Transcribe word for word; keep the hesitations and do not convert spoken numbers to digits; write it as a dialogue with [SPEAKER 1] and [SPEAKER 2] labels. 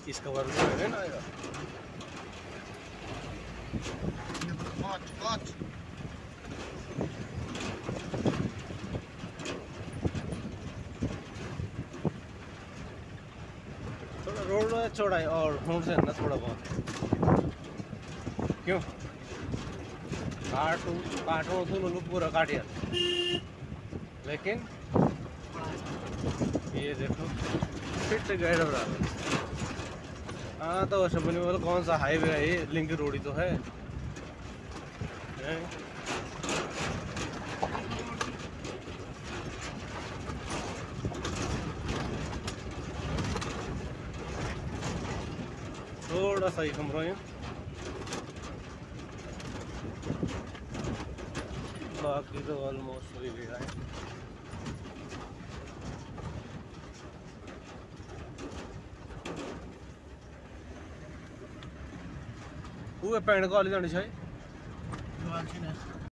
[SPEAKER 1] इसका वर्क है ना आएगा। थोड़ा रोड चौड़ा है और रोड से ना थोड़ा बहुत क्यों काटू काटो तो लोग पूरा काट यार, लेकिन ये देखो फिट गाइड हो रहा है। हाँ तो शबनी वाला कौन सा हाईवे है ये, लिंक रोड ही तो है, है? थोड़ा सा ही कम रहा है, बाकी तो ऑलमोस्ट हो ही गया है। वो पैंट कॉलेज जानी चाहिए।